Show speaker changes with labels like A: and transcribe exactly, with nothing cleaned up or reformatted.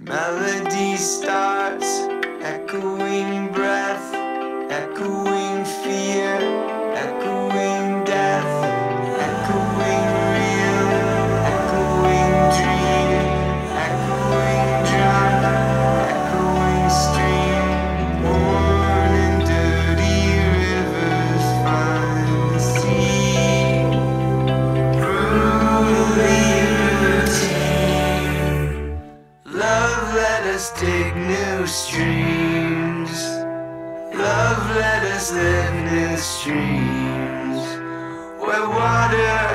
A: Melody starts, echoing breath, echoing fear, echoing death, echoing real, echoing dream, echoing drunk, echoing stream. Worn and dirty rivers find the sea, brutally routine. Love, let us dig new streams. Love, let us live new streams where water